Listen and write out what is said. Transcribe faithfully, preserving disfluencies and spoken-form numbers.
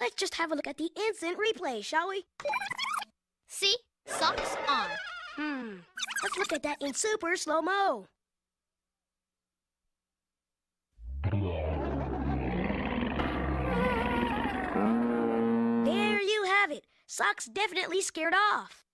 Let's just have a look at the instant replay, shall we? See? Socks on. Hmm. Let's look at that in super slow-mo. There you have it. Socks definitely scared off.